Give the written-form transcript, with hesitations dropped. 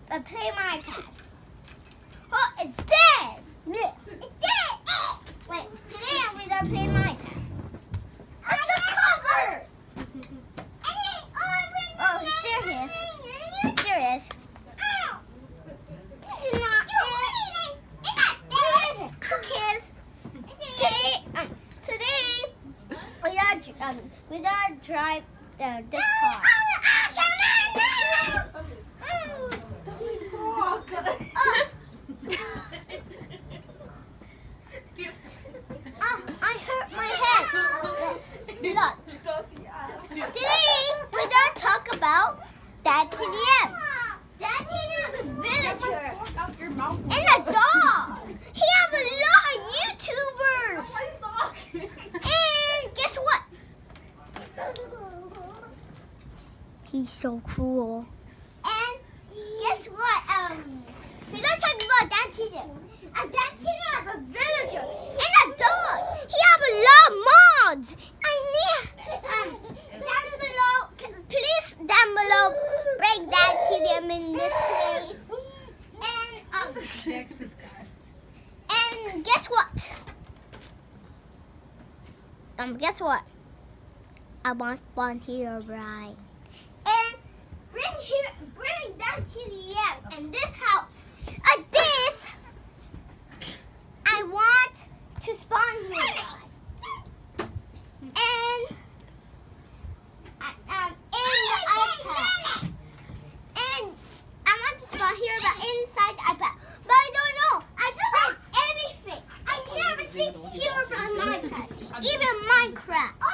play my iPad. Oh, it's dead. It's dead. Wait, today we're gonna play my iPad. What's the cover? Oh, there he is. There he is. This is not it. Cookies. Today we gotta drive the car. I hurt my head. Blood. Today we're gonna talk about Dad TDM. Dad TDM is a villager and a dog. He have a lot of YouTubers. And guess what? He's so cool. And guess what? We're gonna talk about Dad TDM. And Dad TDM have a villager and a dog. He have a lot of mods. Down below, please down below, bring Dad TDM in this place. And guess what? Guess what? I want Spawn Hero Bride. And bring Dad TDM in this house. This I want to Spawn Hero Bride. And the iPad. And I want to Spawn Hero Bride inside the iPad. But I don't know. I tried everything. I never see Hero Bride on my iPad. Even Minecraft.